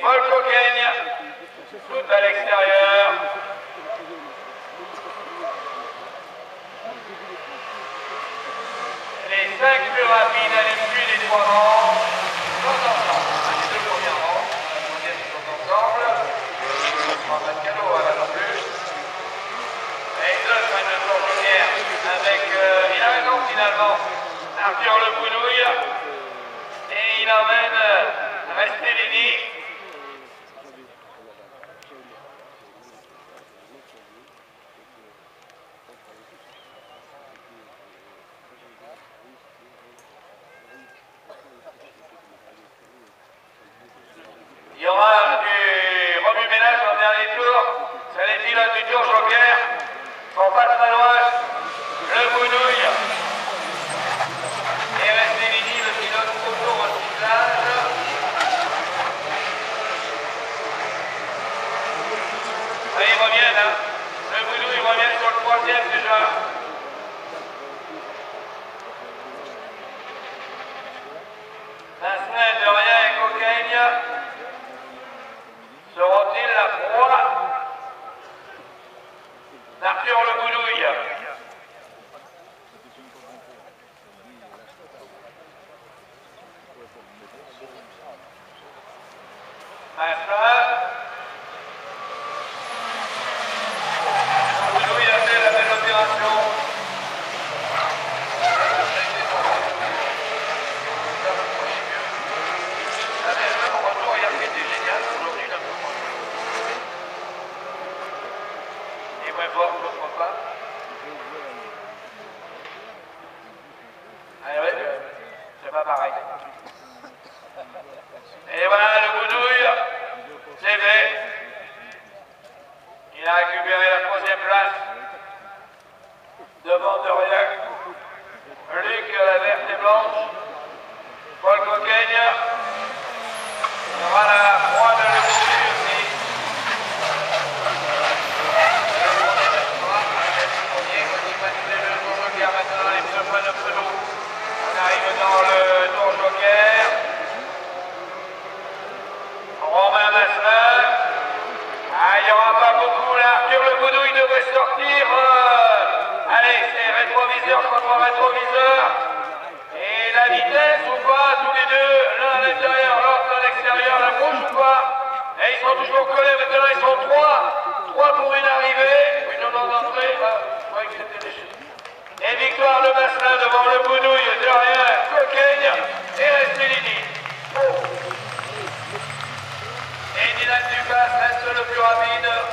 Paul Coquaigne, tout à l'extérieur. Les 5 plus rapides à l'issue des 3 rangs sont ensemble. Les 2 premiers rangs, la troisième sont ensemble. On ne prend pas de cadeau là non plus. Et deux fin de tour première avec, il a raison finalement, Arthur Le Boudouille. Et il emmène Restellini. Il y aura du remue-ménage en dernier tour. C'est les pilotes du tour Joker. Ils sont pas très loin. Le Boudouille. Et Restellini, le pilote autour au cyclage. Allez, ils reviennent. Hein. Le Boudouille revient sur le troisième déjà. Vincent de rien et Coquaigne. Seront-ils la proie d'Arthur Le Boudouille? Le Boudouille a fait la belle opération. Même retour, il a fait des génial aujourd'hui. Moins fort, je ne crois pas. Ah ouais, c'est pas pareil. Et voilà, le Boudouille, c'est fait. Il a récupéré la troisième place. Devant de rien. Luc, la verte et blanche. Paul Coquaigne. Il y aura la proie de Le Boudouille aussi. Maintenant les pneus de pneus. On arrive dans le tour Joker. Romain Masselin. Ah, il n'y aura pas beaucoup là. Arthur Le Boudouille devrait sortir. Allez, c'est rétroviseur contre rétroviseur. Et la vitesse ou pas, tous les deux, l'un à l'intérieur, l'autre à l'extérieur, la bouche ou pas. Et ils sont toujours collés, maintenant ils sont 3 pour une arrivée. Une non-entrée. Je croyais que c'était des chutes. Et victoire de Masselin devant Le Boudouille, de rien, Coquaigne et Restellini. Et Dylan Dupas reste le plus rapide.